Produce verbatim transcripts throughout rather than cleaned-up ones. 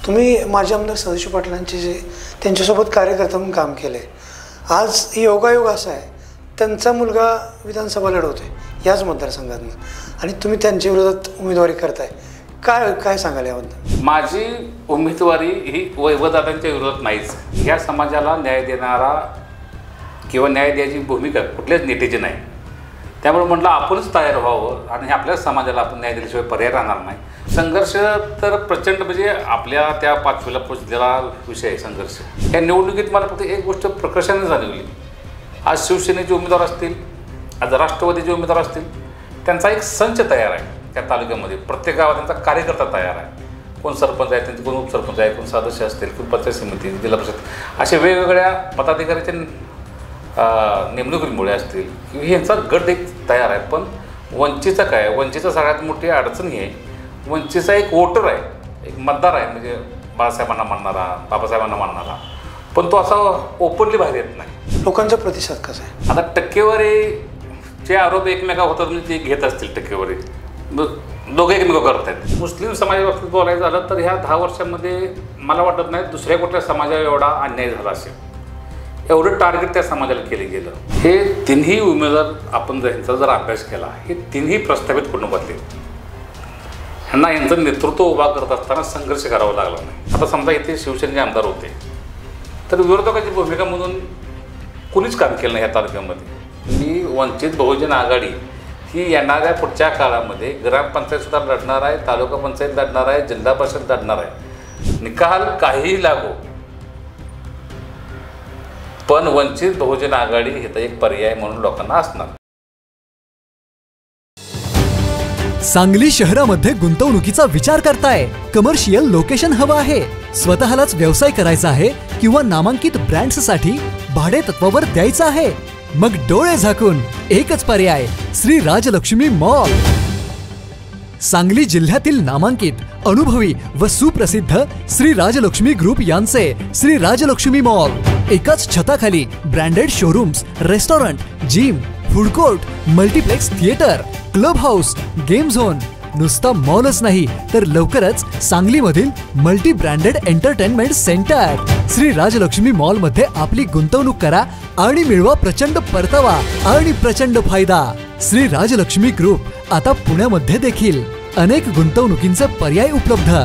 तुम्ही माजी आमदार सदाशिव पाटलांचे जे त्यांच्यासोबत कार्यकर्ता म्हणून काम केले, आज योगायोग असा आहे त्यांचा मुलगा विधानसभा लढवतोय याच मतदारसंघातून आणि तुम्ही त्यांच्या विरोधात उमेदवारी करताय, काय काय सांगाल याबद्दल? माझी उमेदवारी ही वैभवदादांच्या विरोधात नाहीच. ह्या समाजाला न्याय देणारा किंवा न्याय द्यायची भूमिका कुठल्याच नेत्याची नाही. त्यामुळे म्हटलं आपणच तयार व्हावं आणि आपल्या समाजाला आपण न्याय दिल्याशिवाय पर्याय राहणार नाही. संघर्ष तर प्रचंड, म्हणजे आपल्या त्या पाचवीला पोचलेला विषय आहे संघर्ष. या निवडणुकीत मला फक्त एक गोष्ट प्रकर्षाने जाणवली, आज शिवसेनेचे उमेदवार असतील, आज राष्ट्रवादीचे उमेदवार असतील, त्यांचा एक संच तयार आहे त्या तालुक्यामध्ये. प्रत्येक गावात त्यांचा कार्यकर्ता तयार आहे. कोण सरपंच आहे, त्यांचे कोण उपसरपंच आहे, कोण सदस्य असतील, कोण पंचायत समिती, जिल्हा परिषद, असे वेगवेगळ्या पदाधिकाऱ्याच्या नेमणुकीमुळे असतील किंवा ह्यांचा गट एक तयार आहे. पण वंचितचा काय, वंचितचा सगळ्यात मोठी अडचण ही आहे, वंचितचा एक वोटर आहे, एक मतदार आहे, म्हणजे बाळासाहेबांना मानणारा, बाबासाहेबांना मानणारा, पण तो असा ओपनली बाहेर येत नाही. लोकांचा प्रतिसाद कसा आहे? आता टक्केवारीचे आरोप एकमेका होतात म्हणजे ते घेत असतील टक्केवारी, दोघे एकमेक करत आहेत. मुस्लिम समाजाबाबतीत बोलायचं झालं तर ह्या दहा वर्षांमध्ये मला वाटत नाही दुसऱ्या कुठल्या समाजाला एवढा अन्याय झाला असेल, एवढं टार्गेट त्या समाजाला केलं गेलं. हे तिन्ही उमेदवार आपण जर ह्यांचा जर अभ्यास केला, हे तिन्ही प्रस्थापित कुटुंबातले, ह्यांना यांचं नेतृत्व उभा करत असताना संघर्ष करावा लागला नाही. आता समजा इथे शिवसेनेचे आमदार होते तर विरोधकाची भूमिका म्हणून कुणीच काम केलं नाही ह्या तालुक्यामध्ये. मी वंचित बहुजन आघाडी ही येणाऱ्या पुढच्या काळामध्ये ग्रामपंचायतसुद्धा लढणार आहे, तालुका पंचायत लढणार आहे, जिल्हा परिषद लढणार आहे. निकाल काहीही लागो, पण वंचित बहुजन आघाडी हे तर एक पर्याय म्हणून लोकांना असणार. सांगली शहरामध्ये गुंतवणुकीचा विचार करताय, कमर्शियल लोकेशन हवं आहे, स्वतःलाच व्यवसाय करायचा आहे किंवा नामांकित ब्रँड्ससाठी भाडे तत्वावर द्यायचं आहे, मग डोळे झाकून एकच पर्याय, श्री राजलक्ष्मी मॉल. सांगली जिल्ह्यातील नामांकित, अनुभवी व सुप्रसिद्ध श्री राजलक्ष्मी ग्रुप यांचे श्री राजलक्ष्मी मॉल. एकाच छताखाली branded showrooms, restaurant, gym, food court, multiplex theatre, club house, game zone. नुसता मॉलच नाही तर लवकरच सांगलीमधील multi branded entertainment centre. Shri Rajlakshmi mall मध्ये आपली गुंतवणूक करा आणि मिळवा प्रचंड परतावा आणि प्रचंड फायदा. श्री राजलक्ष्मी ग्रुप आता पुण्यामध्ये देखील अनेक गुंतवणुकींचे पर्याय उपलब्ध.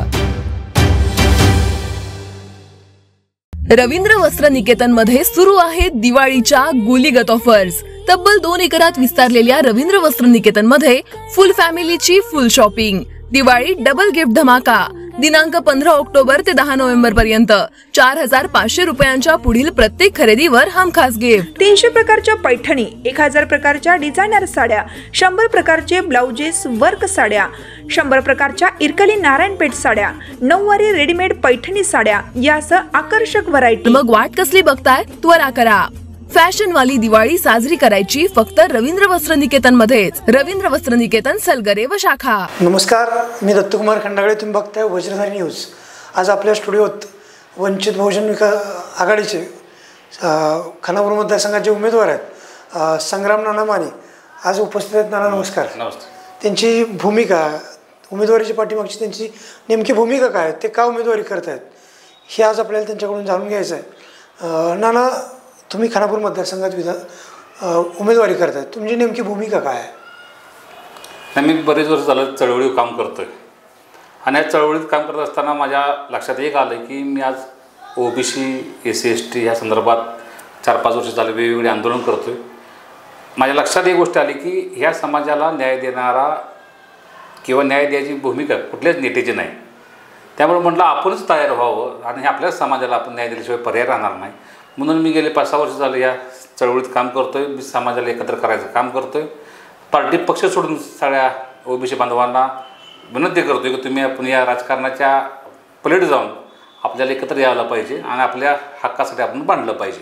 रवींद्र वस्त्र निकेतन मध्ये सुरू आहेत दिवाळीच्या गुलीगत ऑफर्स. तब्बल दोन एकरात विस्तारलेल्या रवींद्र वस्त्र निकेतन मध्ये फुल फॅमिलीची full shopping. Diwali double gift धमाका. दिनांक पंधरा ऑक्टोबर ते दहा नोव्हेंबर पर्यंत चार हजार पाचशे रुपयांच्या पुढील प्रत्येक खरेदीवर हमखास गिफ्ट. तीनशे प्रकारच्या पैठणी, एक हजार प्रकारच्या डिझायनर साड्या, शंभर प्रकारचे ब्लाउजेस वर्क साड्या, शंभर प्रकारच्या इरकली नारायणपेठ साड्या, नऊवारी रेडीमेड पैठणी साड्या यासह आकर्षक व्हरायटी. मग वाट कसली बघताय, त्वरा करा. फॅशन वाली दिवाळी साजरी करायची फक्त रवींद्र वस्त्र निकेतन मध्येच. रवींद्र वस्त्र निकेतन, सलगरे व शाखा. नमस्कार, मी दत्तकुमार खंडागळे, तुम्ही बघताय वज्रधारी न्यूज. आज आपल्या स्टुडिओत वंचित बहुजन विकास आघाडीचे खानापूर मतदारसंघाचे उमेदवार आहेत संग्राम नाना माने आज उपस्थित आहेत. नाना नमस्कार. नमस्कार. त्यांची भूमिका, उमेदवारीच्या पाठीमागची त्यांची नेमकी भूमिका काय, ते का उमेदवारी करत आहेत, हे आज आपल्याला त्यांच्याकडून जाणून घ्यायचं आहे. नाना, तुम्ही खानापूर मतदारसंघात विधान उमेदवारी करताय, तुमची नेमकी भूमिका काय आहे? मी बरेच वर्ष झालं चळवळीत काम करतोय आणि या चळवळीत काम करत असताना माझ्या लक्षात एक आलं की मी आज OBC, S C S T या संदर्भात चार पाच वर्ष झाले वेगवेगळे आंदोलन करतोय. माझ्या लक्षात एक गोष्ट आली की ह्या समाजाला न्याय देणारा किंवा न्याय द्यायची भूमिका कुठल्याच नेत्याची नाही. त्यामुळे म्हटलं आपणच तयार व्हावं आणि आपल्या समाजाला आपण न्याय दिल्याशिवाय पर्याय राहणार नाही. म्हणून मी गेले पाच सहा वर्ष झाले या चळवळीत काम करतोय. मी समाजाला एकत्र करायचं काम करतोय. पार्टी पक्ष सोडून सगळ्या ओबीसी बांधवांना विनंती करतोय की तुम्ही आपण या राजकारणाच्या पलीकडे जाऊन आपल्याला एकत्र यायला पाहिजे आणि आपल्या हक्कासाठी आपण बांधलं पाहिजे.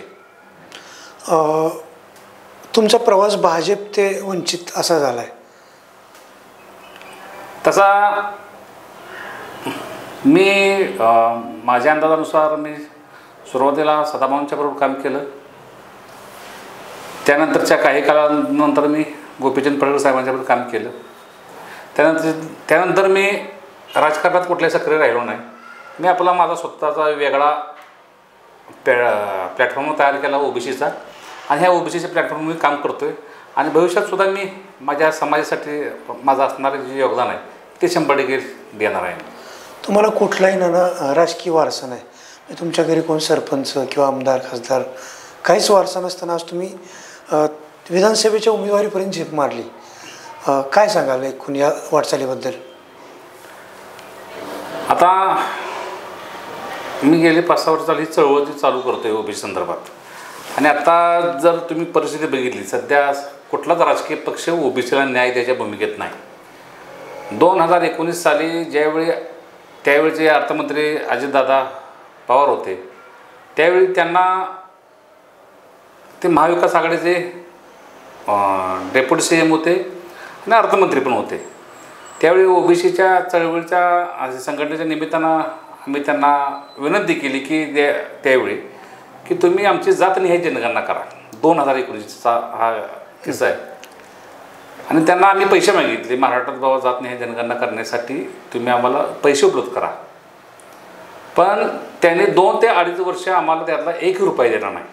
तुमचा प्रवास भाजप ते वंचित असा झाला आहे, तसा मी माझ्या अंदाजानुसार मी सुरुवातीला सदाभाऊंच्या बरोबर काम केलं. त्यानंतरच्या काही काळानंतर मी गोपीचंद पडळकर साहेबांच्याबरोबर काम केलं. त्यानंतर त्यानंतर मी राजकारणात कुठल्या सक्रिय राहिलो नाही. मी आपला माझा स्वतःचा वेगळा प्लॅ प्लॅटफॉर्म तयार केला ओबीसीचा आणि ह्या ओबीसीच्या प्लॅटफॉर्मवर मी काम करतो आहे आणि भविष्यातसुद्धा मी माझ्या समाजासाठी माझं असणारं जे योगदान आहे ते शंभर टक्के देणार आहे. तुम्हाला कुठलाही नाना राजकीय वारसा नाही, म्हणजे तुमच्या घरी कोण सरपंच किंवा आमदार खासदार काहीच वारसा नसताना आज तुम्ही विधानसभेच्या उमेदवारीपर्यंत झेप मारली. काय सांगाल एकूण या वाटचालीबद्दल? आता मी गेले पाच सहा वर्ष झाली चळवळ चालू करतो आहे ओबीसी संदर्भात आणि आता जर तुम्ही परिस्थिती बघितली सध्या कुठलाच राजकीय पक्ष ओबीसीला न्याय द्यायच्या भूमिकेत नाही. दोन हजार एकोणीस साली ज्यावेळी त्यावेळीचे अर्थमंत्री अजितदादा पवार होते त्यावेळी त्यांना ते महाविकास आघाडीचे डेप्युटी सी एम होते आणि अर्थमंत्री पण होते. त्यावेळी ओबीसीच्या चळवळीच्या संघटनेच्या निमित्तानं आम्ही त्यांना विनंती केली की त्या त्यावेळी की तुम्ही आमची जातनिहाय जनगणना करा. दोन हजार एकोणीसचा हा किस्सा आहे आणि त्यांना आम्ही पैसे मागितले महाराष्ट्रात बाबा जातनिहाय जनगणना करण्यासाठी तुम्ही आम्हाला पैसे उपलब्ध करा. पण त्यांनी दोन ते अडीच वर्ष आम्हाला त्यातला एक रुपया देणार नाही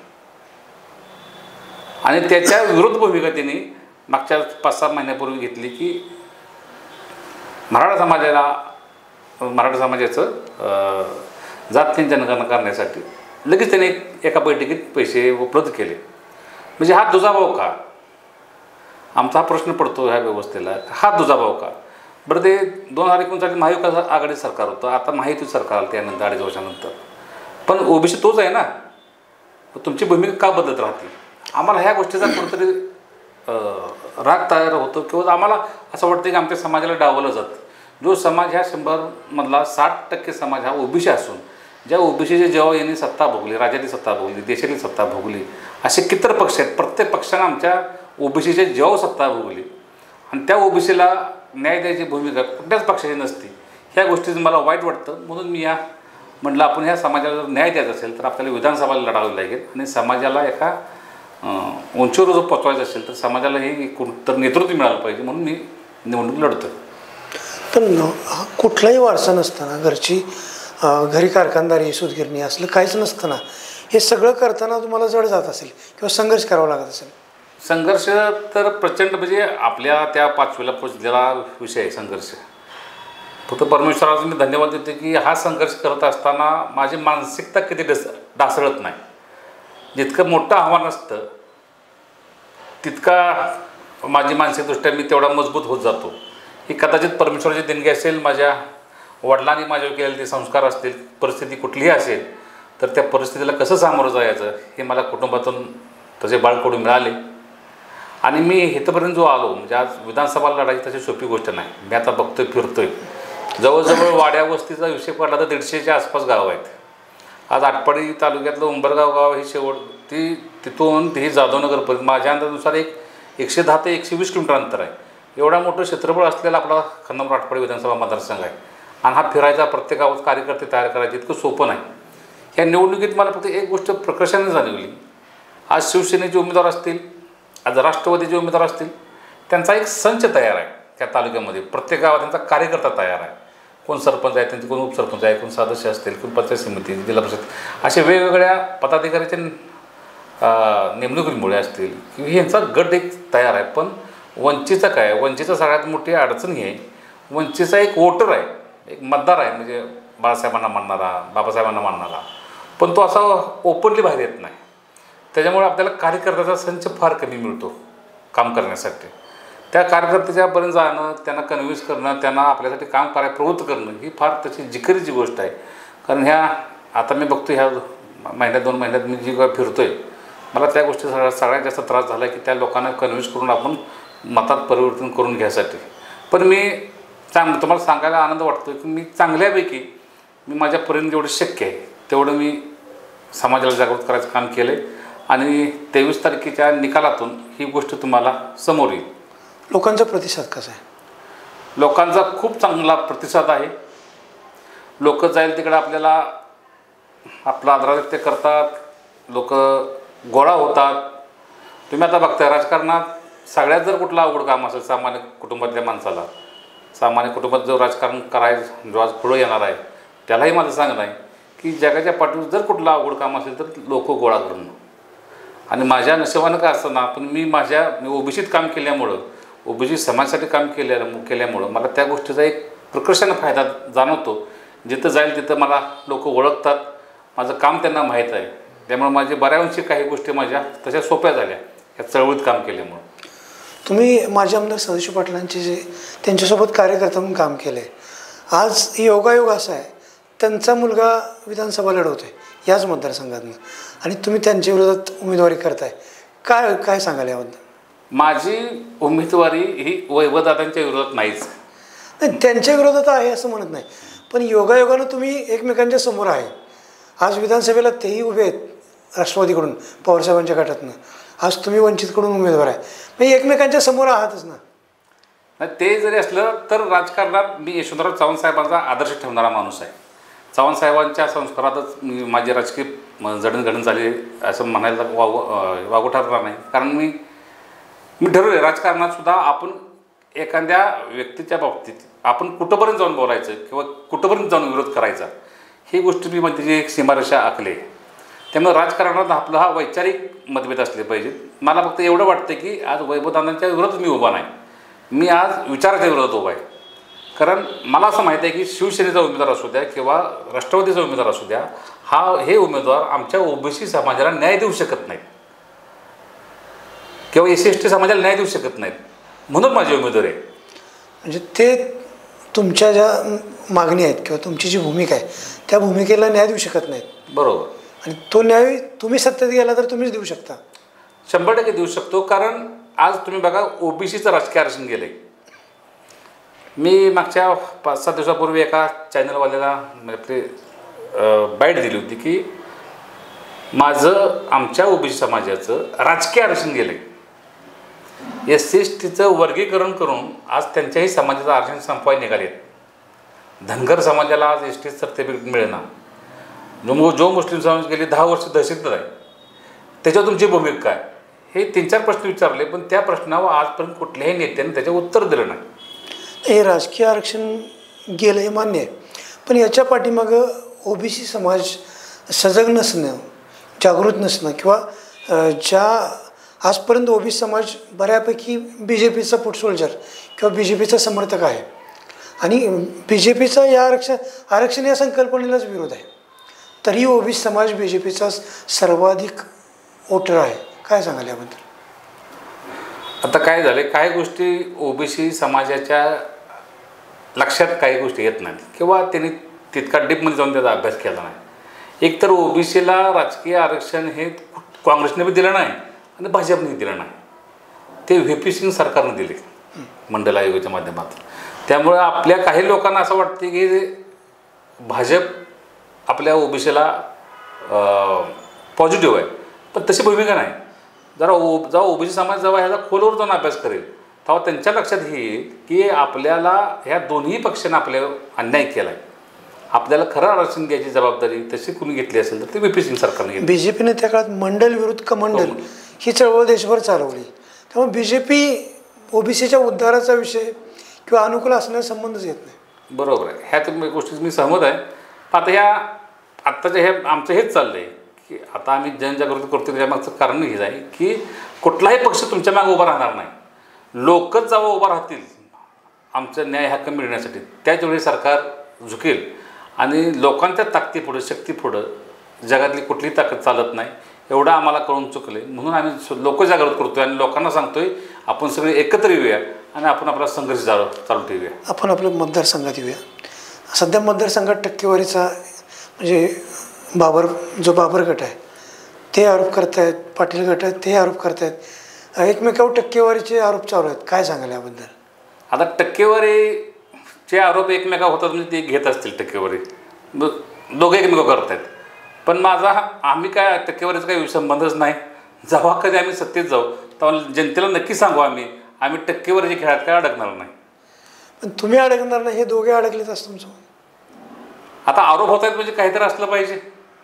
आणि त्याच्या विरोध भूमिका त्यांनी मागच्या पाच सहा महिन्यापूर्वी घेतली की मराठा समाजाला मराठा समाजाचं जातनिहाय जनगणना करण्यासाठी लगेच त्याने एका बैठकीत पैसे उपलब्ध केले. म्हणजे हा दुजाभाव का? आमचा हा प्रश्न पडतो ह्या व्यवस्थेला, हा दुजाभाव का? बरं ते दोन हजार एकोणीस साली महाविकास आघाडी सरकार होतं, आता महायुती सरकार आलं त्यानंतर अडीच वर्षानंतर. पण ओबीसी तोच आहे ना, तुमची भूमिका का बदलत राहते? आम्हाला ह्या गोष्टीचा कुठंतरी राग तयार होतो किंवा आम्हाला असं वाटतं की आमच्या समाजाला डावलं जातं. जो समाज ह्या शंभरमधला साठ टक्के समाज हा ओबीसी असून ज्या ओबीसीचे जेव्हा यांनी सत्ता भोगली, राज्यातली सत्ता भोगली, देशातली सत्ता भोगली, असे कितीतर पक्ष आहेत. प्रत्येक पक्षानं आमच्या ओबीसीच्या जेव्हा सत्ता भोगली आणि त्या ओबीसीला न्याय द्यायची भूमिका कुठल्याच पक्षाची नसती. ह्या गोष्टीचं मला वाईट वाटतं. म्हणून मी या म्हटलं आपण ह्या समाजाला जर न्याय द्यायचा असेल तर आपल्याला विधानसभाला लढावं लागेल आणि समाजाला एका उंचीवर जर पोचवायचं असेल तर समाजाला हे कोणतं नेतृत्व मिळालं पाहिजे म्हणून मी निवडणूक लढतो. पण कुठलाही वारसा नसताना घरची घरी कारखानदारी सूतगिरणी असलं काहीच नसताना हे सगळं करताना तुम्हाला जड जात असेल किंवा संघर्ष करावा लागत असेल? संघर्ष तर प्रचंड, म्हणजे आपल्या त्या पाचवीला पोचलेला विषय आहे संघर्ष. फक्त परमेश्वराचं मी धन्यवाद देतो की हा संघर्ष करत असताना माझी मानसिकता किती डस ढासळत नाही. जितकं मोठं आव्हान असतं तितका माझी मानसिकदृष्ट्या मी तेवढा मजबूत होत जातो. ही कदाचित परमेश्वराची देणगी असेल, माझ्या वडिलांनी माझ्यावर केलेले ते संस्कार असतील, परिस्थिती कुठलीही असेल तर त्या परिस्थितीला कसं सामोरं जायचं हे मला कुटुंबातून तसे बाळकडून मिळाले आणि मी इथंपर्यंत जो आलो म्हणजे आज विधानसभा लढायची तशी सोपी गोष्ट नाही. मी आता बघतोय फिरतोय, जवळजवळ वाड्या वस्तीचा विषय पडला तर दीडशेच्या आसपास गाव आहेत. आज आटपाडी तालुक्यातलं उंबरगाव गाव हे शेवट ती तिथून ही जाधवनगरपर्यंत माझ्या अंदाजानुसार एक एकशे दहा ते एकशे वीस किलोमीटर अंतर आहे. एवढा मोठं क्षेत्रफळ असलेला आपला खंडापूर आटपाडी विधानसभा मतदारसंघ आहे आणि हा फिरायचा प्रत्येक गावात कार्यकर्ते तयार करायचे इतकं सोपं नाही. ह्या निवडणुकीत मला फक्त एक गोष्ट प्रकर्षाने जाणवली, आज शिवसेनेचे उमेदवार असतील, आज राष्ट्रवादीचे उमेदवार असतील, त्यांचा एक संच तयार आहे त्या तालुक्यामध्ये. प्रत्येक गावात त्यांचा कार्यकर्ता तयार आहे. कोण सरपंच आहे, त्यांचे कोण उपसरपंच आहे, कोण सदस्य असतील, कोण पंचायत समिती, जिल्हा परिषद, असे वेगवेगळ्या पदाधिकाऱ्याच्या नेमणुकीमुळे असतील की ह्यांचा गट एक तयार आहे. पण वंचितचा काय, वंचितचा सगळ्यात मोठी अडचण ही आहे, वंचितचा एक वोटर आहे, एक मतदार आहे, म्हणजे बाळासाहेबांना मानणारा, बाबासाहेबांना मानणारा, पण तो असा ओपनली बाहेर येत नाही. त्याच्यामुळे आपल्याला कार्यकर्त्याचा संच फार कमी मिळतो काम करण्यासाठी. त्या कार्यकर्त्याच्यापर्यंत जाणं, त्यांना कन्व्हिन्स करणं, त्यांना आपल्यासाठी काम करायला प्रवृत्त करणं ही फार तशी जिकिरीची गोष्ट आहे. कारण ह्या आता मी बघतो ह्या महिन्यात दोन महिन्यात मी जी काय फिरतो आहे मला त्या गोष्टी सगळ्यात सगळ्यात जास्त त्रास झाला की त्या लोकांना कन्व्हिन्स करून आपण मतात परिवर्तन करून घ्यायसाठी. पण मी चांग तुम्हाला सांगायला आनंद वाटतो की मी चांगल्यापैकी मी माझ्यापर्यंत जेवढं शक्य आहे तेवढं मी समाजाला जागृत करायचं काम केलं आहे आणि तेवीस तारखेच्या निकालातून ही गोष्ट तुम्हाला समोर येईल. लोकांचा प्रतिसाद कसा आहे? लोकांचा खूप चांगला प्रतिसाद आहे. लोक जाईल तिकडे आपल्याला आपला आदर व्यक्त करतात, लोक गोळा होतात. तुम्ही आता बघताय राजकारणात सगळ्यात जर कुठलं अवघड काम असेल सामान्य कुटुंबातल्या माणसाला, सामान्य कुटुंबात जो राजकारण करायचं जो आज पुढं येणार आहे त्यालाही माझं सांगणं आहे की जगाच्या पाठीवर जर कुठलं अवघड काम असेल तर लोक गोळा करणं. आणि माझ्या नशिबानं काय असतं ना, पण मी माझ्या मी ओबीसीत काम केल्यामुळं, ओबीसी समाजासाठी काम केल्या केल्यामुळं मला त्या गोष्टीचा एक प्रकर्षानं फायदा जाणवतो. जिथं जाईल तिथं मला लोक ओळखतात, माझं काम त्यांना माहीत आहे. त्यामुळे माझे बऱ्याचशा काही गोष्टी माझ्या तशा सोप्या झाल्या या चळवळीत काम केल्यामुळं. तुम्ही माझे आमदार सदाशिव पाटलांचे जे त्यांच्यासोबत कार्यकर्ता म्हणून काम केलं आहे, आज योगायोग असा आहे त्यांचा मुलगा विधानसभा लढवतो आहे याच मतदारसंघातून आणि तुम्ही त्यांच्या विरोधात उमेदवारी करताय. काय काय सांगाल याबद्दल? माझी उमेदवारी ही वैभवदादांच्या विरोधात नाहीच. नाही, त्यांच्या विरोधात आहे असं म्हणत नाही, पण योगायोगानं तुम्ही एकमेकांच्या समोर आहे. आज विधानसभेला तेही उभे आहेत राष्ट्रवादीकडून, पवारसाहेबांच्या गटातनं. आज तुम्ही वंचितकडून उमेदवार आहे, म्हणजे एकमेकांच्या समोर आहातच ना. ते जरी असलं तर राजकारणात मी यशवंतराव चव्हाण साहेबांचा आदर्श ठेवणारा माणूस आहे. चव्हाण साहेबांच्या संस्कारातच मी माझी राजकीय जडणघडण झाली असं म्हणायला वाव वागू ठरणार नाही. कारण मी मी ठरवलं राजकारणात सुद्धा आपण एखाद्या व्यक्तीच्या बाबतीत आपण कुठंपर्यंत जाऊन बोलायचं किंवा कुठंपर्यंत जाऊन विरोध करायचा ही गोष्ट मी म्हणजे एक सीमारेषा आखली. त्यामुळे राजकारणात आपला हा वैचारिक मतभेद असले पाहिजेत. मला फक्त एवढं वाटतं की आज वैभवदादांच्या विरोधात मी उभा नाही, मी आज विचाराच्या विरोधात उभा आहे. कारण मला असं माहीत आहे की शिवसेनेचा उमेदवार असू द्या किंवा राष्ट्रवादीचा उमेदवार असू द्या, हा हे उमेदवार आमच्या ओबीसी समाजाला न्याय देऊ शकत नाहीत किंवा एस सी एस टी समाजाला न्याय देऊ शकत नाहीत, म्हणून माझी उमेदवार आहे. म्हणजे ते तुमच्या ज्या मागणी आहेत किंवा तुमची जी भूमिका आहे त्या भूमिकेला न्याय देऊ शकत नाहीत. बरोबर. आणि तो न्याय तुम्ही सत्तेत गेला तर तुम्हीच देऊ शकता. शंभर टक्के देऊ शकतो. कारण आज तुम्ही बघा ओबीसीचं राजकीय आरक्षण गेलं आहे. मी मागच्या पाच सात दिवसापूर्वी एका चॅनलवाल्याला आपली बाईट दिली होती की माझं आमच्या ओबीसी समाजाचं राजकीय आरक्षण गेलं आहे. एस सी एस टीचं वर्गीकरण करून आज त्यांच्याही समाजाचं आरक्षण संपवायला निघाले आहेत. धनगर समाजाला आज एस टी सर्टिफिकेट मिळेना. जो जो मुस्लिम समाज गेली दहा वर्ष दहशतगत आहे, त्याच्यावर तुमची भूमिका काय, हे तीन चार प्रश्न विचारले, पण त्या प्रश्नावर आजपर्यंत कुठल्याही नेत्याने त्याचं उत्तर दिलं नाही. हे राजकीय आरक्षण गेलं हे मान्य आहे, पण याच्या पाठीमागं ओबीसी समाज सजग नसणं, जागृत नसणं किंवा ज्या आजपर्यंत ओबीसी समाज बऱ्यापैकी बी जे पीचा फूट सोल्जर किंवा बी जे पीचा समर्थक आहे आणि बी जे पीचा या आरक्षण आरक्षण या संकल्पनेलाच विरोध आहे, तरी ओबीसी समाज बी जे पीचा सर्वाधिक वोटर आहे. काय सांगाल याबद्दल? आता काय झालं, काही गोष्टी ओबीसी समाजाच्या लक्षात काही गोष्टी येत नाहीत किंवा त्यांनी तितका डीपमध्ये जाऊन त्याचा अभ्यास केला नाही. एकतर ओबीसीला राजकीय आरक्षण हे काँग्रेसने बी दिलं नाही आणि भाजपने दिलं नाही, ते व्ही पी सिंग सरकारने दिले मंडल आयोगाच्या माध्यमातून. त्यामुळे आपल्या काही लोकांना असं वाटते की भाजप आपल्या ओबीसीला पॉझिटिव्ह आहे, पण तशी भूमिका नाही. जरा ओ जेव्हा ओबीसी समाज जेव्हा ह्याचा खोलवर जाऊन अभ्यास करेल तेव्हा त्यांच्या लक्षात हे येईल की आपल्याला ह्या दोन्ही पक्षांना आपल्या अन्याय केला आहे. आपल्याला खरं आरक्षण घ्यायची जबाबदारी तशी कुणी घेतली असेल तर ते व्ही पी सिंग सरकारने घेतली. बी जे पीने त्या काळात मंडल विरुद्ध कमंडल ही चळवळ देशभर चालवली. त्यामुळे बी जे पी ओबीसीच्या उद्धाराचा विषय किंवा अनुकूल असण्याचा संबंधच येत नाही. बरोबर आहे, ह्या तुम्ही गोष्टीत मी सहमत आहे. आता ह्या आत्ताच्या हे आमचं हेच चाललं आहे की आता आम्ही जनजागृती करतो, त्याच्यामागचं कारण हेच आहे की कुठलाही पक्ष तुमच्या मागे उभा राहणार नाही. लोकच जेव्हा उभा राहतील आमचं न्याय हक्क मिळण्यासाठी, त्याचवेळी सरकार झुकेल आणि लोकांच्या ताकदीपुढं शक्तीपुढं जगातली कुठलीही ताकद चालत नाही एवढं आम्हाला कळून चुकले. म्हणून आम्ही लोक जागृत करतो आहे आणि लोकांना सांगतोय आपण सगळे एकत्र येऊया आणि आपण आपला संघर्ष चालू चालू ठेवूया. आपण आपल्या मतदारसंघात येऊया. सध्या मतदारसंघात टक्केवारीचा म्हणजे बाबर जो बाबर गट आहे ते आरोप करतायत, पाटील गट आहेत ते आरोप करतायत, एकमेकावर टक्केवारीचे आरोप चालू आहेत. काय सांगाल याबद्दल? आता टक्केवारीचे आरोप एकमेका होतात म्हणजे ते घेत असतील टक्केवारी, दोघे एकमेका करत आहेत. पण माझा आम्ही काय टक्केवारीचा काही संबंधच नाही. जेव्हा कधी आम्ही सत्तेत जाऊ तेव्हा जनतेला नक्की सांगू आम्ही आम्ही टक्केवारीच्या खेळात काय अडकणार नाही. पण तुम्ही अडकणार नाही हे दोघे अडकलेच असं तुमचं. आता आरोप होत आहेत म्हणजे काहीतरी असलं पाहिजे,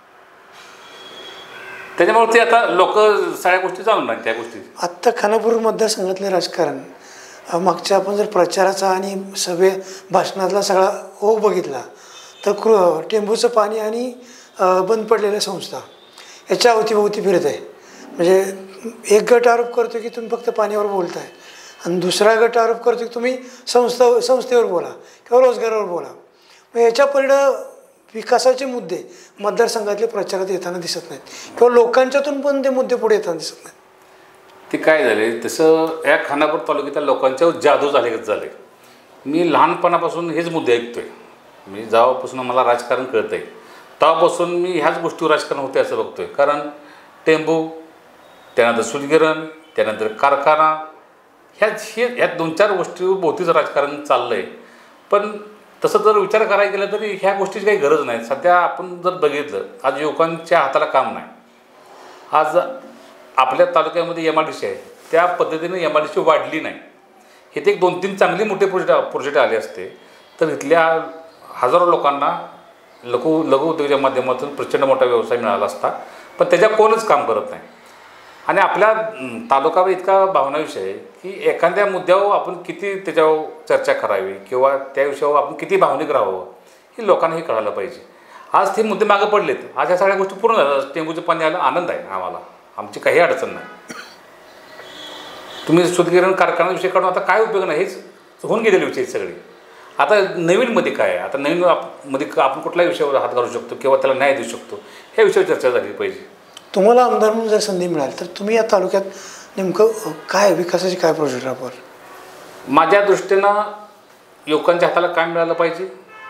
त्याच्यामुळे ते आता लोक सगळ्या गोष्टी जाणून नाही त्या गोष्टी. आत्ता खानापूर मतदारसंघातले राजकारण मागच्या आपण जर प्रचाराचा आणि सभे भाषणातला सगळा ओघ बघितला तर कृ टेंबूचं पाणी आणि अ, बंद पडलेल्या संस्था याच्या अवतीभोवती फिरत आहे. म्हणजे एक गट आरोप करतो की तुम्ही फक्त पाण्यावर बोलताय आणि दुसरा गट आरोप करतो की तुम्ही संस्था संस्थेवर बोला किंवा रोजगारावर बोला. मग याच्या परिणाम विकासाचे मुद्दे मतदारसंघातले प्रचारात येताना दिसत नाहीत किंवा लोकांच्यातून पण ते मुद्दे पुढे येताना दिसत नाहीत. ते काय झाले तसं या खानापूर तालुक्यातल्या लोकांच्यावर जादू झाले झाले. मी लहानपणापासून हेच मुद्दे ऐकतोय. मी जेव्हापासून मला राजकारण कळतं आहे तेव्हापासून मी ह्याच गोष्टीवर राजकारण होते असं बघतोय. कारण टेंबू, त्यानंतर सूतगिरण, त्यानंतर कारखाना, ह्याच हे ह्या दोन चार गोष्टीवर बहुतीच राजकारण चाललं आहे. पण तसं जर विचार करायला गेला तरी ह्या गोष्टीची काही गरज नाही. सध्या आपण जर बघितलं आज युवकांच्या हाताला काम नाही. आज आपल्या तालुक्यामध्ये एम आय डी सी आहे, त्या पद्धतीने एम आय डी सी वाढली नाही. हे ते एक दोन तीन चांगली मोठे प्रोजेक्ट प्रोजेक्ट आले असते तर इथल्या हजारो लोकांना लघु लघु उद्योगाच्या माध्यमातून प्रचंड मोठा व्यवसाय मिळाला असता. पण त्याच्या कोणच काम करत नाही. आणि आपल्या तालुक्यावर इतका भावना विषय आहे की एखाद्या मुद्द्यावर आपण किती त्याच्यावर चर्चा करावी किंवा त्या विषयावर आपण किती भावनिक राहावं हे लोकांनाही कळायला पाहिजे. आज ते मुद्दे मागं पडलेत. आज ह्या सगळ्या गोष्टी पूर्ण झाल्या. टेंबूचं पाणी आलं, आनंद आहे आम्हाला, आमची काही अडचण नाही. तुम्ही सूतगिरण कारखान्याविषयी काढून आता काय उपयोग नाही, हेच होऊन गेलेले विषय सगळे. आता नवीनमध्ये काय आहे, आता नवीन मध्ये आपण कुठल्याही विषयावर हात घालू शकतो किंवा त्याला न्याय देऊ शकतो, ह्या विषयावर चर्चा झाली पाहिजे. तुम्हाला आमदार म्हणून जर संधी मिळाली तर तुम्ही या तालुक्यात नेमकं काय विकासाचे काय प्रोजेक्ट राबवाल? माझ्या दृष्टीनं युवकांच्या हाताला काय मिळालं पाहिजे,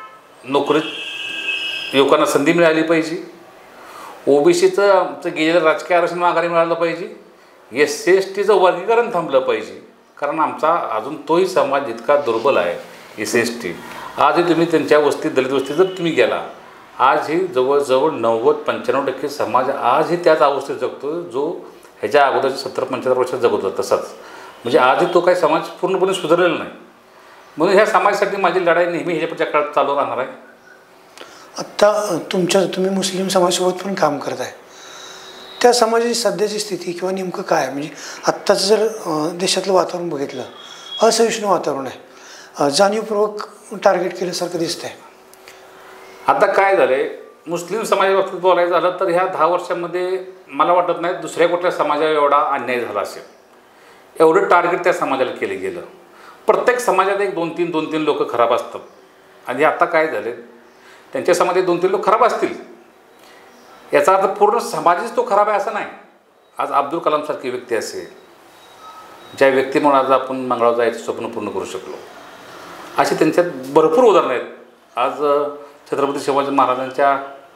नोकरीत युवकांना संधी मिळाली पाहिजे, ओबीसीचं आमचं गेलेलं राजकीय आरक्षण माघारी मिळालं पाहिजे, एस सी एस टीचं वर्गीकरण थांबलं पाहिजे. कारण आमचा अजून तोही समाज इतका दुर्बल आहे एस सी एस टी. आजही तुम्ही त्यांच्या वस्तीत दलित वस्तीत जर तुम्ही गेला, आज ही जवळजवळ नव्वद पंच्याण्णव टक्के समाज आजही त्याच अवस्थेत जगतो जो ह्याच्या अगोदरच्या सत्तर पंच्याहत्तर वर्षात जगत होता तसाच. म्हणजे आजही तो काही समाज पूर्णपणे सुधारलेला नाही. म्हणून ह्या समाजासाठी माझी लढाई नेहमी ह्याच्या काळात चालू राहणार आहे. आत्ता तुमच्या तुम्ही मुस्लिम समाजासोबत पण काम करत आहे, त्या समाजाची सध्याची स्थिती किंवा नेमकं काय, म्हणजे आत्ताचं जर देशातलं वातावरण बघितलं असहिष्णू वातावरण आहे, जाणीवपूर्वक टार्गेट केल्यासारखं दिसतं आहे. आता काय झालं आहे, मुस्लिम समाजाबाबतीत बोलायचं झालं तर ह्या दहा वर्षांमध्ये मला वाटत नाही दुसऱ्या कुठल्या समाजावर एवढा अन्याय झाला असेल, एवढं टार्गेट त्या समाजाला केलं गेलं. प्रत्येक समाजात एक दोन तीन दोन तीन लोक खराब असतात. आणि आता काय झाले, त्यांच्या समाजात दोन तीन लोक खराब असतील याचा अर्थ पूर्ण समाजच तो खराब आहे असं नाही. आज अब्दुल कलामसारखी व्यक्ती असेल, ज्या व्यक्तीमुळे आज आपण मंगळावर जायचं स्वप्न पूर्ण करू शकलो, अशी त्यांच्यात भरपूर उदाहरणं आहेत. आज छत्रपती शिवाजी महाराजांच्या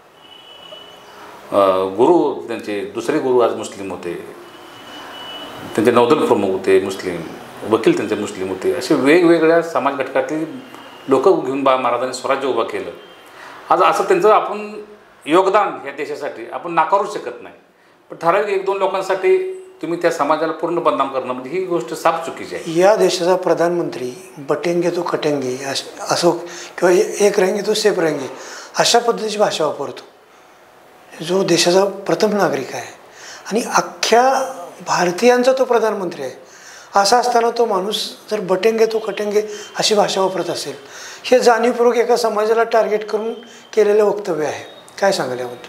गुरु, त्यांचे दुसरे गुरु आज मुस्लिम होते, त्यांचे नौदल प्रमुख होते मुस्लिम, वकील त्यांचे मुस्लिम होते. असे वेगवेगळ्या समाज घटकातील लोक घेऊन बा महाराजांनी स्वराज्य उभा केलं. आज असं त्यांचं आपण योगदान ह्या देशासाठी आपण नाकारू शकत नाही. पण ठराविक एक दोन लोकांसाठी तुम्ही त्या समाजाला पूर्ण बदनाम करणं म्हणजे ही गोष्ट साफ चुकीची आहे. या देशाचा प्रधानमंत्री बटेंगे तो कटेंगे असो किंवा एक रहेंगे तो सेफ रहेंगे अशा पद्धतीची भाषा वापरतो, जो देशाचा प्रथम नागरिक आहे आणि अख्ख्या भारतीयांचा तो प्रधानमंत्री आहे. असा असताना तो माणूस जर बटेंगे तो कटेंगे अशी भाषा वापरत असेल, हे जाणीवपूर्वक एका समाजाला टार्गेट करून केलेलं वक्तव्य आहे. काय सांगाल याबद्दल?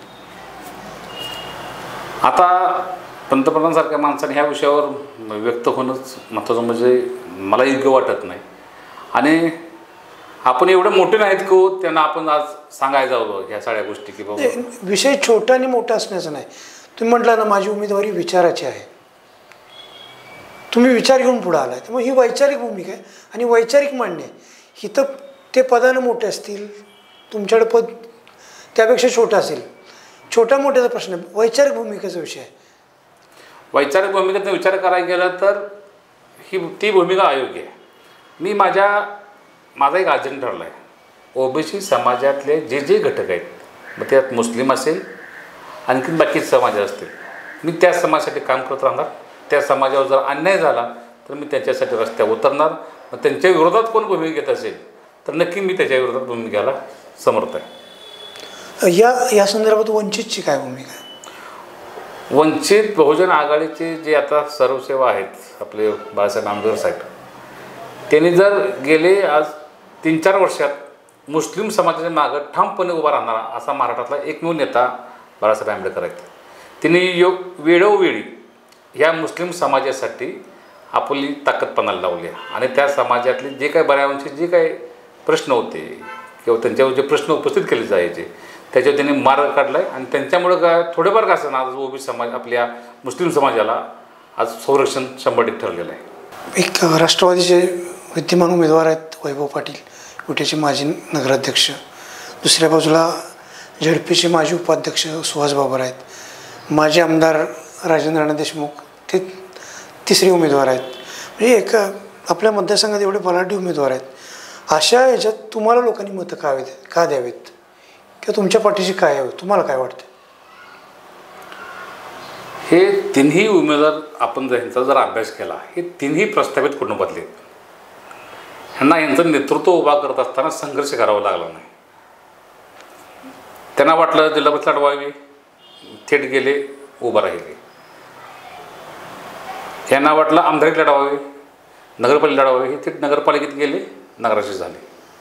आता पंतप्रधानांसारख्या माणसाने ह्या विषयावर व्यक्त होणंच महत्त्वाचं म्हणजे मला योग्य वाटत नाही. आणि आपण एवढे मोठे नाहीत की त्यांना आपण आज सांगायचं हवं ह्या सगळ्या गोष्टी की बाबा. विषय छोटा आणि मोठा असण्याचा नाही. तुम्ही म्हटलं ना माझी उमेदवारी विचाराची आहे, तुम्ही विचार घेऊन पुढे आलाय, त्यामुळे ही वैचारिक भूमिका आहे आणि वैचारिक मांडणे. इथं ते पदानं मोठे असतील, तुमच्याकडे पद त्यापेक्षा छोटा असेल, छोट्या मोठ्याचा प्रश्न, वैचारिक भूमिकेचा विषय आहे. वैचारिक भूमिकेचा विचार करायला गेला तर ही ती भूमिका अयोग्य आहे. मी माझ्या माझा एक अजेंडा ठरला आहे, ओबीसी समाजातले जे जे घटक आहेत, मग त्यात मुस्लिम असेल आणखीन बाकीचे समाज असतील, मी त्या समाजासाठी काम करत राहणार. त्या समाजावर जर अन्याय झाला तर मी त्यांच्यासाठी रस्त्यावर उतरणार. मग त्यांच्या विरोधात कोण भूमिका घेत असेल तर नक्की मी त्याच्या विरोधात भूमिका घ्यायला समर्थ आहे. या या संदर्भात वंचितची काय भूमिका आहे? वंचित बहुजन आघाडीचे जे आता सर्वसेवा आहेत आपले बाळासाहेब आंबेडकर साहेब, त्यांनी जर गेले आज तीन चार वर्षात मुस्लिम समाजाच्या मागं ठामपणे उभा राहणारा असा महाराष्ट्रातला एकमेव नेता बाळासाहेब आंबेडकर आहेत. त्यांनी योग वेळोवेळी ह्या मुस्लिम समाजासाठी आपली ताकद पणाला लावली आणि त्या समाजातले जे काही बऱ्यावंशी जे काही प्रश्न होते किंवा त्यांच्यावर जे प्रश्न उपस्थित केले जायचे त्याच्यावर त्यांनी मार्ग काढला आहे आणि त्यांच्यामुळं काय थोडेफार का असं आज ओबीसी समाज आपल्या मुस्लिम समाजाला आज संरक्षण शंभर टक्के ठरलेलं आहे. एक राष्ट्रवादीचे विद्यमान उमेदवार आहेत वैभव पाटील, विटेचे माजी नगराध्यक्ष. दुसऱ्या बाजूला झेडपीचे माजी उपाध्यक्ष सुहास बाबर आहेत. माजी आमदार राजेंद्र राणा देशमुख ते तिसरे उमेदवार आहेत. म्हणजे एक आपल्या मतदारसंघात एवढे बलाढ्य उमेदवार आहेत. अशा ह्याच्यात तुम्हाला लोकांनी मतं का हवेत का द्यावेत किंवा तुमच्या पाठीशी काय हवं तुम्हाला काय वाटतं? हे तिन्ही उमेदवार आपण जर ह्यांचा जर अभ्यास केला, हे तिन्ही प्रस्थापित कुटुंबातले आहेत. ह्यांना यांचं नेतृत्व उभा करत असताना संघर्ष करावा लागला नाही. त्यांना वाटलं जिल्हा परिषद लढवावी, थेट गेले उभं राहिले. यांना वाटलं आमदारीत लढवावे, नगरपालिका लढवावे, हे थेट नगरपालिकेत गेले, नगराध्यक्ष झाले.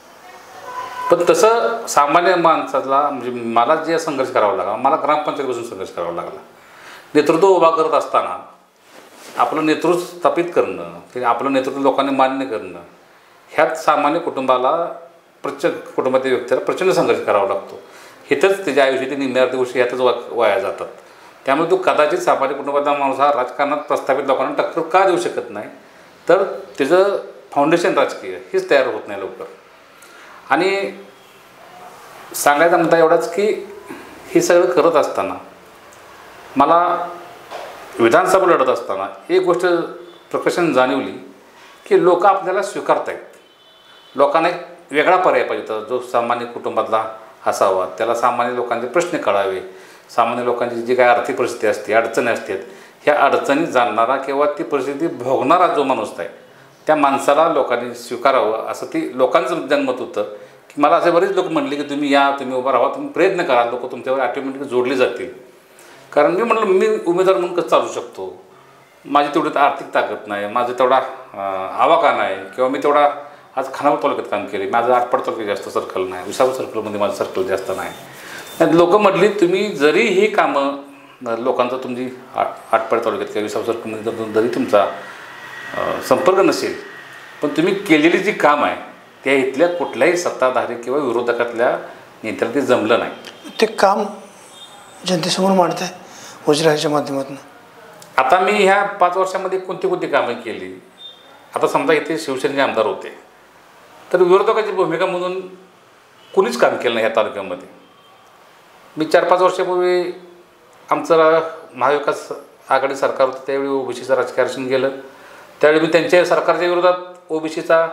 पण तसं सामान्य माणसाला म्हणजे मला जे संघर्ष करावा लागला, मला ग्रामपंचायतीपासून संघर्ष करावा लागला. नेतृत्व उभा करत असताना आपलं नेतृत्व स्थापित करणं, ते आपलं नेतृत्व लोकांनी मान्य करणं, ह्यात सामान्य कुटुंबाला प्रचंड कुटुंबातील व्यक्तीला प्रचंड संघर्ष करावा लागतो. हेतच त्याच्या आयुष्यातील निम्म्यार्धी गोष्टी ह्यातच वा वाया जातात. त्यामुळे तो कदाचित सामान्य कुटुंबातला माणूस हा राजकारणात प्रस्थापित लोकांना टक्कर का देऊ शकत नाही, तर त्याचं फाउंडेशन राजकीय हेच तयार होत नाही लवकर. आणि सांगायचा मुद्दा एवढाच की हे सगळं करत असताना मला विधानसभा लढत असताना एक गोष्ट प्रकर्षाने जाणवली की लोक आपल्याला स्वीकारत आहेत. लोकांना एक वेगळा पर्याय पाहिजे होता जो सामान्य कुटुंबातला असावा, त्याला सामान्य लोकांचे प्रश्न कळावे, सामान्य लोकांची जी काही आर्थिक परिस्थिती असते, अडचणी असतात, ह्या अडचणी जाणणारा किंवा ती परिस्थिती भोगणारा जो माणूस आहे त्या माणसाला लोकांनी स्वीकारावं असं ती लोकांचं जनमत होतं. की मला असे बरेच लोक म्हणले की तुम्ही या, तुम्ही उभा राहा, तुम्ही प्रयत्न करा, लोक तुमच्यावर ऑटोमॅटिक जोडले जातील. कारण मी म्हटलं मी उमेदवार म्हणून कसं चालू शकतो, माझी तेवढी आर्थिक ताकद नाही, माझं तेवढा आवाका नाही, किंवा मी तेवढा आज खानापूर तालुक्यात काम केले, माझं आटपाड तालुक्यात जास्त सर्कल नाही, विसापूर सर्कलमध्ये माझं सर्कल जास्त नाही. लोक म्हटली तुम्ही जरी ही कामं लोकांचा तुमची आट आटपाड तालुक्यात किंवा विसापूर सर्कलमध्ये जरी तुमचा संपर्क नसेल, पण तुम्ही केलेली जी काम आहे त्या इथल्या कुठल्याही सत्ताधारी किंवा विरोधकातल्या नेत्याला ते जमलं नाही. ते काम जनतेसमोर मांडत आहे वज्राच्या माध्यमातून. आता मी ह्या पाच वर्षामध्ये कोणती कोणती कामं केली. आता समजा इथे शिवसेनेचे आमदार होते तर विरोधकाची भूमिका म्हणून कुणीच काम केलं नाही ह्या तालुक्यामध्ये. मी चार पाच वर्षापूर्वी आमचं महाविकास आघाडी सरकार होतं त्यावेळी ओबीसीचं राजकीय आरक्षण गेलं. त्यावेळी मी त्यांच्या सरकारच्या विरोधात ओबीसीचा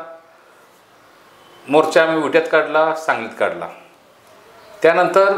मोर्चा आम्ही विट्यात काढला, सांगलीत काढला. त्यानंतर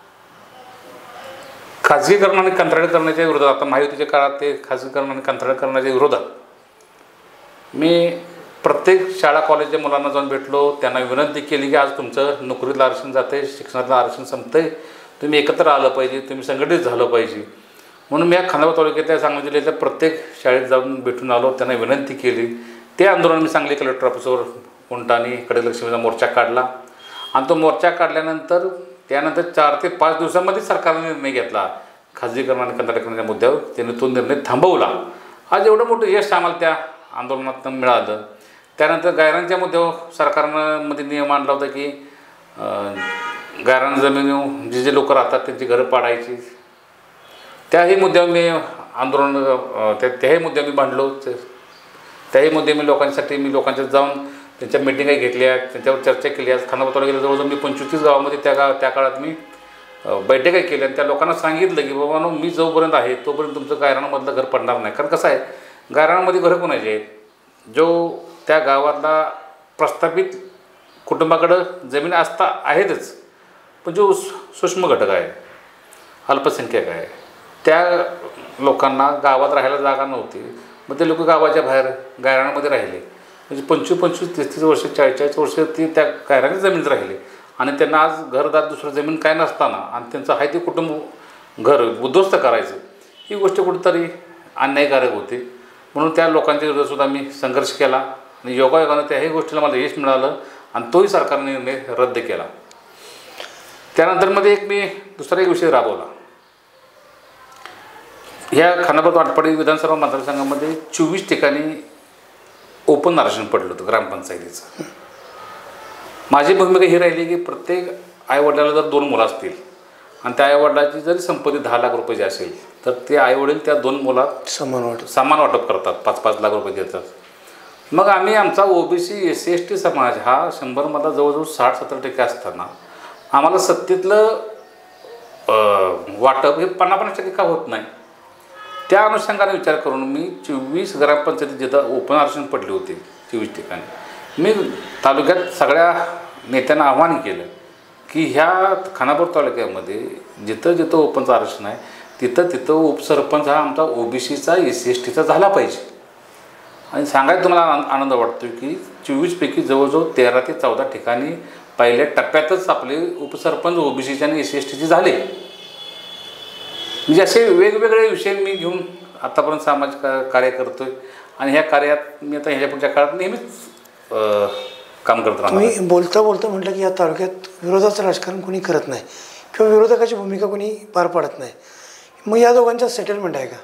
खाजगीकरण आणि कंत्राटीकरणाच्या विरोधात, आता महायुतीच्या काळात ते खाजगीकरण आणि कंत्राटीकरणाच्या विरोधात मी प्रत्येक शाळा कॉलेजच्या मुलांना जाऊन भेटलो, त्यांना विनंती केली की आज तुमचं नोकरीतलं आरक्षण जातं आहे, शिक्षणातलं आरक्षण संपतं आहे, तुम्ही एकत्र आलं पाहिजे, तुम्ही संघटित झालं पाहिजे. म्हणून मी या खानापूर तालुक्यातल्या सांगली जिल्ह्यातल्या प्रत्येक शाळेत जाऊन भेटून आलो, त्यांना विनंती केली. ते आंदोलन मी सांगली कलेक्टर ऑफिसवर उंटानी कडे लक्ष्मीचा मोर्चा काढला आणि तो मोर्चा काढल्यानंतर त्यानंतर चार ते पाच दिवसांमध्ये सरकारने निर्णय घेतला खाजगीकरण आणि कंत्राटीकरणाच्या मुद्द्यावर. त्याने तो निर्णय थांबवला. आज एवढं मोठं यश आम्हाला त्या आंदोलनातून मिळालं. त्यानंतर गायरांच्या मुद्द्यावर सरकारनं मध्ये नियम आणला होता की गायरान जमिनीवर जे जे लोक राहतात त्यांची घरं पाडायची. त्याही मुद्द्यावर मी आंदोलन त्या त्याही मुद्द्यावर मी मांडलो. त्याही मुद्दे मी लोकांसाठी मी लोकांच्या जाऊन त्यांच्या मिटिंगा घेतल्या, त्यांच्यावर चर्चा केली. आज खानापूर तालुक्यात जवळजवळ मी पंचवीस गावामध्ये त्या गाव त्या काळात मी बैठका केल्या आणि त्या लोकांना सांगितलं की बाबांनो मी जोपर्यंत आहे तोपर्यंत तुमचं गायरानामधलं घर पडणार नाही. कारण कसं आहे गायरानामध्ये घरं कोणाची आहेत, जो त्या गावातला प्रस्थापित कुटुंबाकडं जमीन असता आहेतच, पण जो सूक्ष्म घटक आहे, अल्पसंख्याक आहे, त्या लोकांना गावात राहायला जागा नव्हती. मग ते लोक गावाच्या बाहेर गायरानामध्ये राहिले. म्हणजे पंचवीस पंचवीस तीस तीस वर्ष चाळीस चाळीस वर्ष ती त्या गायरानी जमीनीत राहिले आणि त्यांना आज घरदार दुसरं जमीन काय नसताना आणि त्यांचं आहे ते कुटुंब घर उद्ध्वस्त करायचं, ही गोष्ट कुठेतरी अन्यायकारक होती. म्हणून त्या लोकांच्या विरोधातसुद्धा मी संघर्ष केला आणि योगायोगानं त्याही गोष्टीला मला यश मिळालं आणि तोही सरकारने निर्णय रद्द केला. त्यानंतर मध्ये एक मी दुसरा एक विषय राबवला. ह्या खानापूर आटपाडी विधानसभा मतदारसंघामध्ये चोवीस ठिकाणी ओपन आरक्षण पडलं होतं ग्रामपंचायतीचं. माझी भूमिका ही राहिली की प्रत्येक आईवडिलाला जर दोन मुलं असतील आणि त्या आईवडिलाची जरी संपत्ती दहा लाख रुपयाची असेल तर ते आईवडील त्या दोन मुलात समान वाटप समान वाटप करतात, पाच पाच लाख रुपये देतात. मग आम्ही आमचा OBC S C S T समाज हा शंभरमधला जवळजवळ साठ सत्तर टक्के असताना आम्हाला सत्तेतलं वाटप हे पन्नास पन्नास टक्के का होत नाही. त्या अनुषंगाने विचार करून मी चोवीस ग्रामपंचायती जिथं ओपन आरक्षण पडले होते चोवीस ठिकाणी मी तालुक्यात सगळ्या नेत्यांना आव्हान केलं की ह्या खानापूर तालुक्यामध्ये जिथं जिथं ओपनचं आरक्षण आहे तिथं तिथं उपसरपंच हा आमचा ओबीसीचा एस सी एस टीचा झाला पाहिजे. आणि सांगायला तुम्हाला आनंद वाटतो की चोवीसपैकी जवळजवळ तेरा ते चौदा ठिकाणी पहिल्या टप्प्यातच आपले उपसरपंच ओबीसीचे आणि एस सी एस टीचे झाले. म्हणजे असे वेगवेगळे विषय मी घेऊन आत्तापर्यंत सामाजिक कार्य करतो आहे आणि ह्या कार्यात मी आता ह्याच्या पुढच्या काळात नेहमीच काम करत राहणार. तुम्ही बोलता बोलता म्हटलं की या तालुक्यात विरोधाचं राजकारण कोणी करत नाही किंवा विरोधकाची भूमिका कोणी पार पाडत नाही. मग या दोघांचा सेटलमेंट आहे का?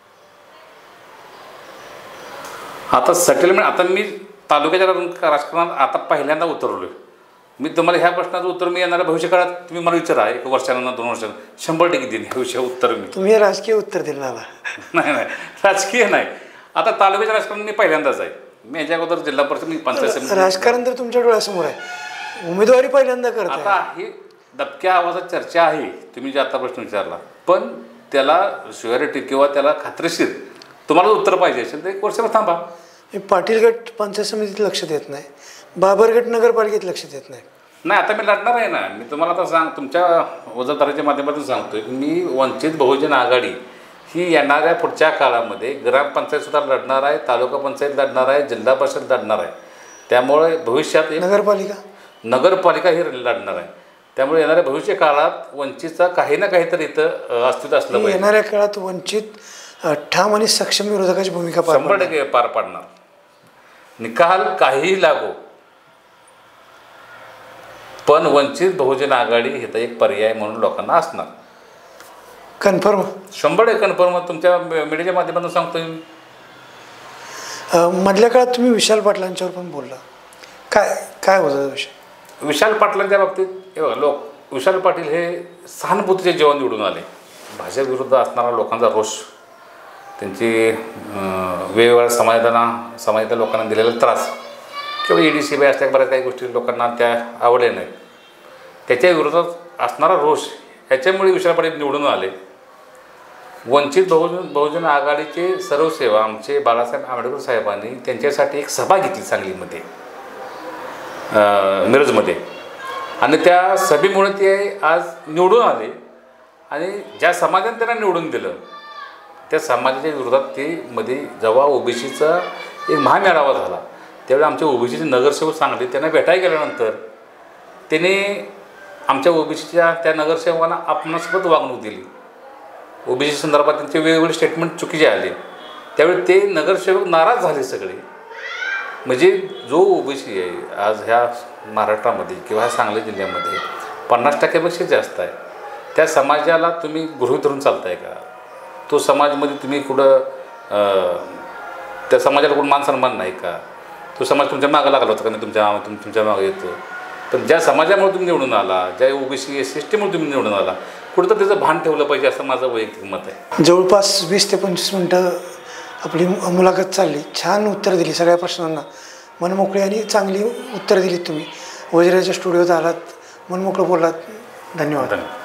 आता सेटलमेंट आता मी तालुक्याच्या राजकारणात आता पहिल्यांदा उतरलो आहे. मी तुम्हाला ह्या प्रश्नाचं उत्तर मी येणाऱ्या भविष्यकाळात तुम्ही मला विचारा एक वर्षानंतर दोन वर्षानं शंभर टक्के देईन ह्या विषय उत्तर मी. तुम्ही राजकीय उत्तर दिलं मला. नाही नाही राजकीय नाही. आता तालुक्याच्या राजकारणात मी पहिल्यांदाच आहे. मी ह्याच्या अगोदर जिल्हा परिषद मी पंचायत समिती राजकारण तर तुमच्या डोळ्यासमोर आहे. उमेदवारी पहिल्यांदा करत आता ही दबक्या आवाजात चर्चा आहे तुम्ही जे आता प्रश्न विचारला पण त्याला शुअरिटी किंवा त्याला खात्रीशीर तुम्हाला उत्तर पाहिजे असेल तर एक वर्षभर थांबा. पाटील गट पंचायत समितीत लक्ष देत नाही, बाबरगट नगरपालिकेत लक्ष देत नाही. नाही आता मी लढणार आहे ना. मी तुम्हाला आता सांग तुमच्या वजनदाराच्या माध्यमातून सांगतोय की मी वंचित बहुजन आघाडी ही येणाऱ्या पुढच्या काळामध्ये ग्रामपंचायतसुद्धा लढणार आहे, तालुका पंचायत लढणार आहे, जिल्हा परिषद लढणार आहे. त्यामुळे भविष्यात एक नगरपालिका नगरपालिका ही लढणार आहे. त्यामुळे येणाऱ्या भविष्य काळात वंचितचा काही ना काहीतरी इथं अस्तित्व असलं पाहिजे. येणाऱ्या काळात वंचित ठाम आणि सक्षम विरोधकाची भूमिका शंभर टक्के पार पाडणार. निकाल काहीही लागो पण वंचित बहुजन आघाडी हे तर एक पर्याय म्हणून लोकांना असणार. कन्फर्म शंभर टक्के कन्फर्म तुमच्या मीडियाच्या माध्यमातून सांगतोय. मधल्या काळात तुम्ही विशाल पाटलांच्यावर पण बोलला. काय काय होतं विषय? विशाल पाटलांच्या बाबतीत लोक विशाल पाटील हे सहानुभूतीचे जेवण निवडून आले. भाजप विरुद्ध असणारा लोकांचा रोष, त्यांची वेगवेगळ्या समाजांना समाजातल्या लोकांना दिलेला त्रास किंवा ई डी सी बी असल्या बऱ्याच काही गोष्टी लोकांना त्या आवडल्या नाहीत, त्याच्या विरोधात असणारा रोष ह्याच्यामुळे विशाल पाटील निवडून आले. वंचित बहुजन बहुजन आघाडीचे सर्व सेवा आमचे बाळासाहेब आंबेडकर साहेबांनी त्यांच्यासाठी एक सभा घेतली सांगलीमध्ये मिरजमध्ये आणि त्या सभेमुळे ते आज निवडून आले. आणि ज्या समाजाने त्यांना निवडून दिलं त्या समाजाच्या विरोधात ते मध्ये जेव्हा ओबीसीचा एक महामेळावा झाला त्यावेळी आमच्या ओबीसीचे नगरसेवक सांगले त्यांना भेटायला गेल्यानंतर त्याने आमच्या ओबीसीच्या त्या नगरसेवकांना अपमानास्पद वागणूक दिली. ओबीसी संदर्भात त्यांचे वेगवेगळे स्टेटमेंट चुकीचे आले. त्यावेळी ते नगरसेवक नाराज झाले सगळे. म्हणजे जो ओबीसी आहे आज ह्या महाराष्ट्रामध्ये किंवा ह्या सांगली जिल्ह्यामध्ये पन्नास टक्क्यापेक्षा जास्त आहे. त्या समाजाला तुम्ही गृहीत धरून चालताय का? तो समाजमध्ये तुम्ही कुठं त्या समाजाला कुठं मान सन्मान नाही का? तो समाज तुमच्या मागं लागला होता का नाही? तुमच्या तुम तुमच्या मागं येतो. पण ज्या समाजामुळे तुम्ही निवडून आला, ज्या ओबीसी एस एस टीमुळे तुम्ही निवडून आला, कुठं तर त्याचं भान ठेवलं पाहिजे असं माझं वैयक्तिक मत आहे. जवळपास वीस ते पंचवीस मिनटं आपली मुलाखत चालली. छान उत्तर दिली सगळ्या प्रश्नांना, मनमोकळी आणि चांगली उत्तर दिलीत तुम्ही. वज्राच्या स्टुडिओत आलात, मनमोकळं बोललात. धन्यवाद. धन्यवाद.